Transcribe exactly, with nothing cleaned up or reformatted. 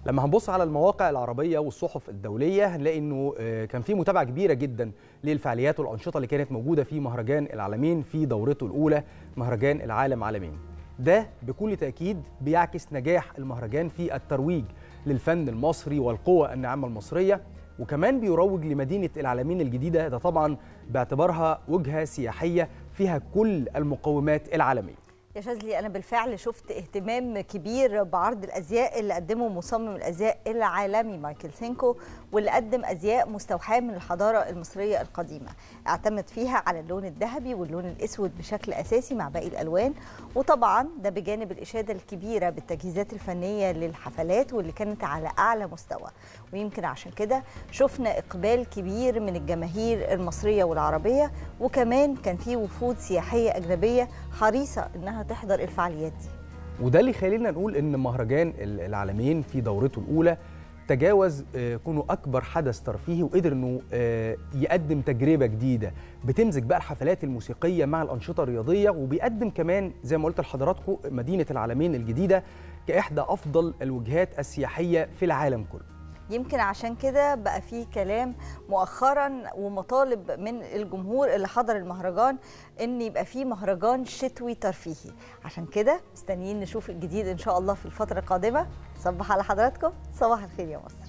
لما هنبص على المواقع العربية والصحف الدولية هنلاقي انه كان في متابعة كبيرة جدا للفعاليات والأنشطة اللي كانت موجودة في مهرجان العالمين في دورته الأولى، مهرجان العالم عالمين. ده بكل تأكيد بيعكس نجاح المهرجان في الترويج للفن المصري والقوى الناعمة المصرية، وكمان بيروج لمدينة العالمين الجديدة، ده طبعا باعتبارها وجهة سياحية فيها كل المقومات العالمية. يا شاذلي، أنا بالفعل شفت اهتمام كبير بعرض الأزياء اللي قدمه مصمم الأزياء العالمي مايكل سينكو، واللي قدم أزياء مستوحاة من الحضارة المصرية القديمة، اعتمد فيها على اللون الذهبي واللون الأسود بشكل أساسي مع باقي الألوان، وطبعا ده بجانب الإشادة الكبيرة بالتجهيزات الفنية للحفلات واللي كانت على أعلى مستوى. ويمكن عشان كده شفنا إقبال كبير من الجماهير المصرية والعربية، وكمان كان في وفود سياحية أجنبية حريصة إنها تحضر الفعاليات دي. وده اللي خلينا نقول ان مهرجان العالمين في دورته الاولى تجاوز كونه اكبر حدث ترفيهي، وقدر انه يقدم تجربه جديده بتمزج بقى الحفلات الموسيقيه مع الانشطه الرياضيه، وبيقدم كمان زي ما قلت لحضراتكم مدينه العالمين الجديده كاحدى افضل الوجهات السياحيه في العالم كله. يمكن عشان كده بقى في كلام مؤخرا ومطالب من الجمهور اللي حضر المهرجان ان يبقى في مهرجان شتوي ترفيهي. عشان كده مستنيين نشوف الجديد ان شاء الله في الفترة القادمة. صبح على حضراتكم، صباح الخير يا مصر.